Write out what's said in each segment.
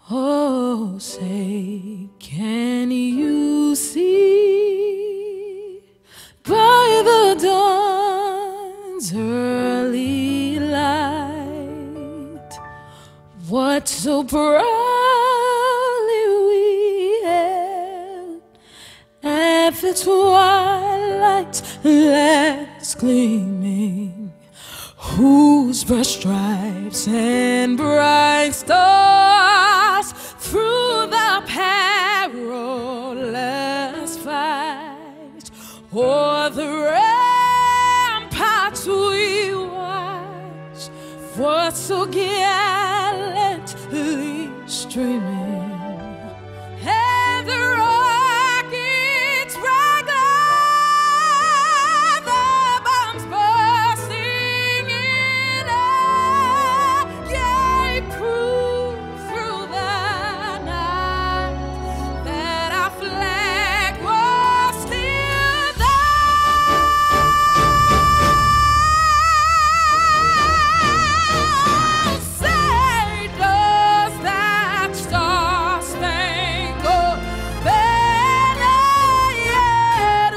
Oh, say, can you see by the dawn's early light what so proudly we hailed at the twilight's last gleaming, whose brush stripes and bright stars through the perilous fight o'er the ramparts we watched was so gallantly streaming, and the rockets rang out, the bombs bursting in air gave proof through the night that our flag was still there. Say, does that star-spangled banner yet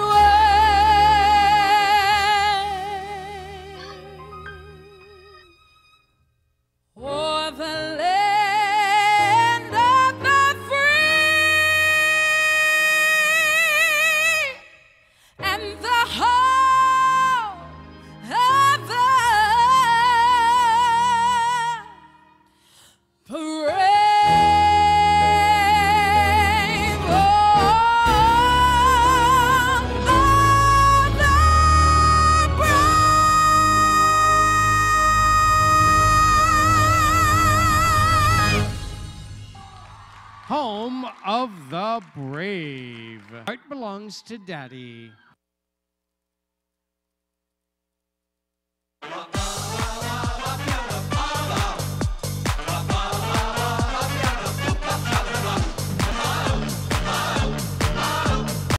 wave o'er the land of the free and the whole of the parade? Oh, the bride. Home of the brave. Heart belongs to Daddy.